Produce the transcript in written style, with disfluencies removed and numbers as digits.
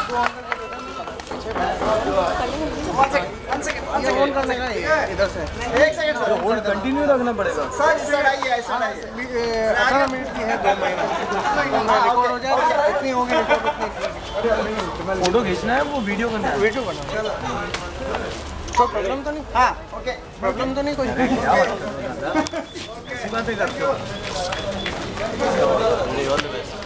On करने का इधर से 1 सेकंड सर, होल्ड कंटिन्यू रखना पड़ेगा सर। इस साइड आइए, इस साइड आइए। 18 मिनट की है, 2 महीना रिकॉर्ड हो जाए, जितनी होगी रिकॉर्ड उतनी। फोटो खींचना है, वो वीडियो करना है, वीडियो करना है। कोई प्रॉब्लम तो नहीं? हाँ ओके, प्रॉब्लम तो नहीं कोई? बात ही करते हो।